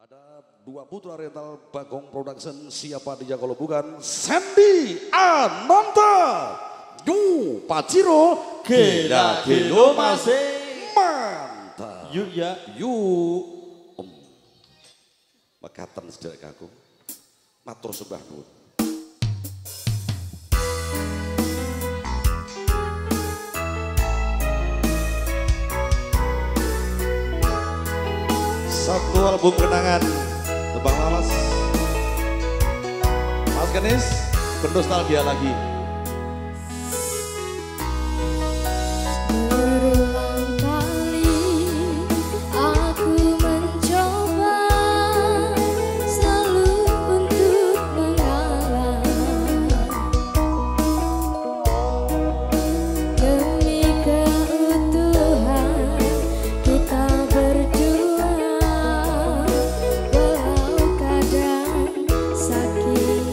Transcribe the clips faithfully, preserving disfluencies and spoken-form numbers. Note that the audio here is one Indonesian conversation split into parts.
Ada dua putra rental Bagong Production, siapa dia kalau bukan Sandy Ananta, Yu Paciro, Gila gelo masih mantap. Yuk ya, yuk om, makatan sedek aku, matur sembah nuwun. Satu album kenangan Tebang Lawas, Mas Genis bernostalgia lagi. Berulang kali aku mencoba selalu untuk mengalah demi keutuhan kita berdua, walau kadang sakit.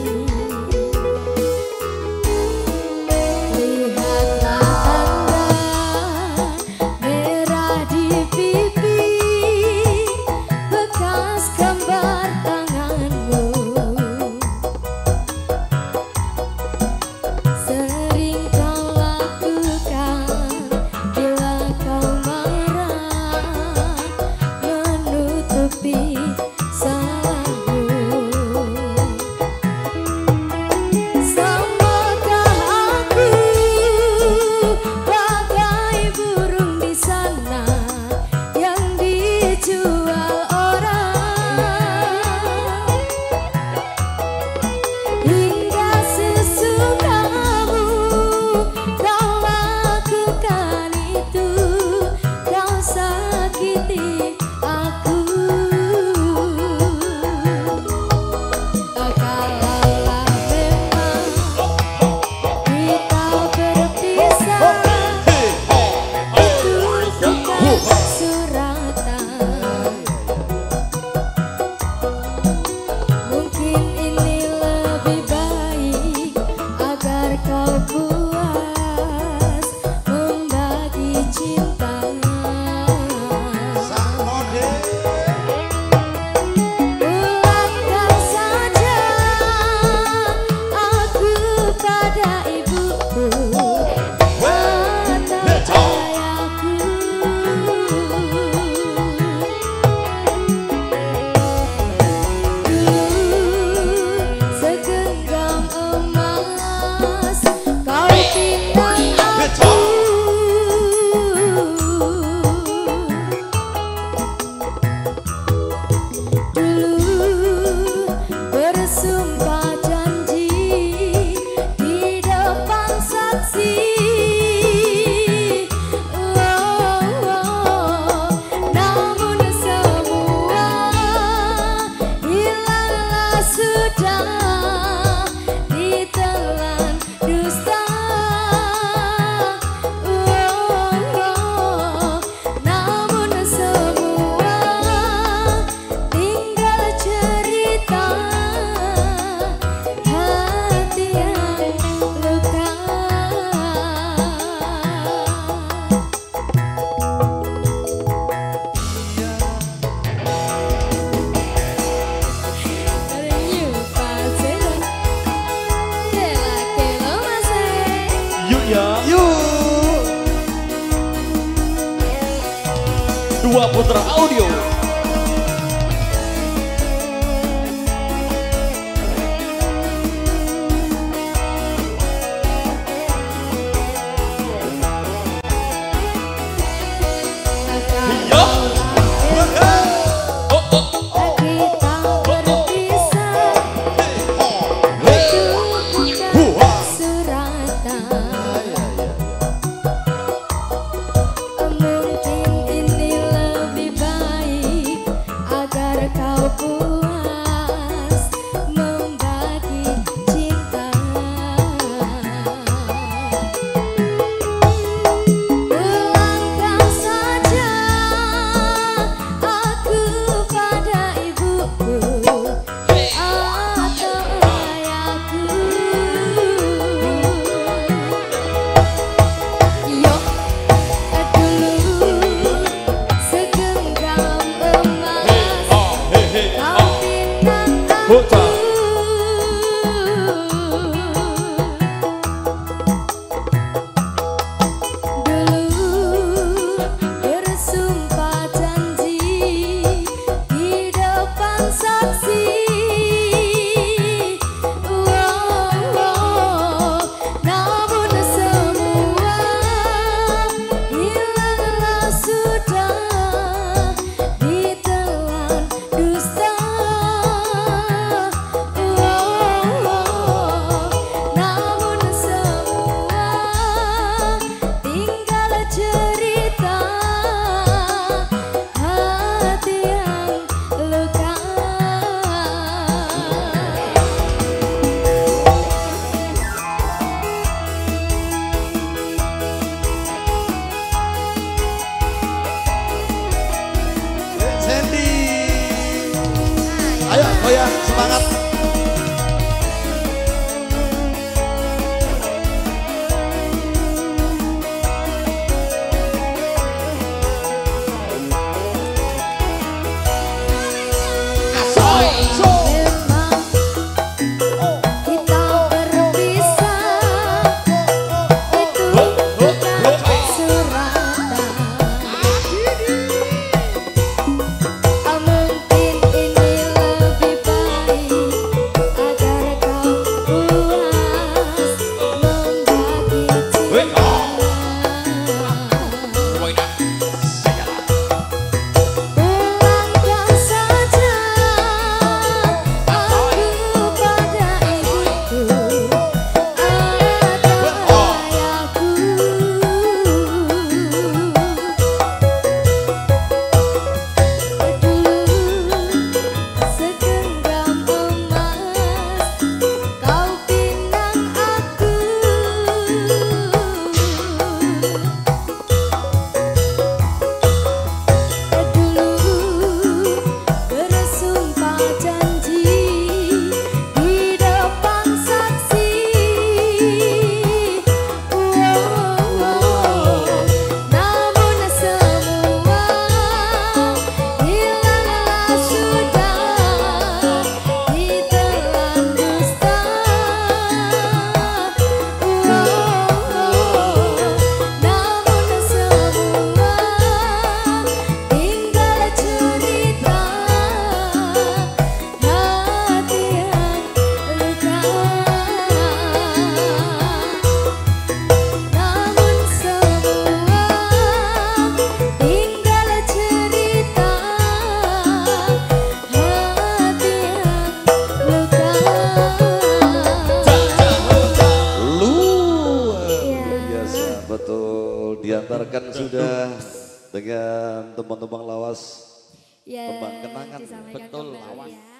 Dua Putra Audio. Hey, hey. Kau pinang Bocah. dulu bersumpah janji di depan saksi. Wow, wow. Namun semua hilanglah sudah ditelan dusta. Wow, wow. Namun semua tinggal cerita hati yang luka. Sandy. Ayo goyang semangat. Memang kita berpisah itu bukan suratan. Mungkin ini lebih baik agar kau puas membagi cinta. Pulangkan saja aku pada ibuku atau ayahku. Dulu segenggam emas kau pinang aku. Dulu bersumpah janji di depan saksi. Wow, wow. Namun semua hilanglah sudah ditelan dusta. Wow, wow. Namun semua tinggal cerita hati yang luka. Namun semua tinggal cerita hati yang luka. Luar biasa, betul. Diantarkan sudah dengan teman-teman lawas Ya, tembang kenangan. disampaikan Betul, kembali lawas. ya.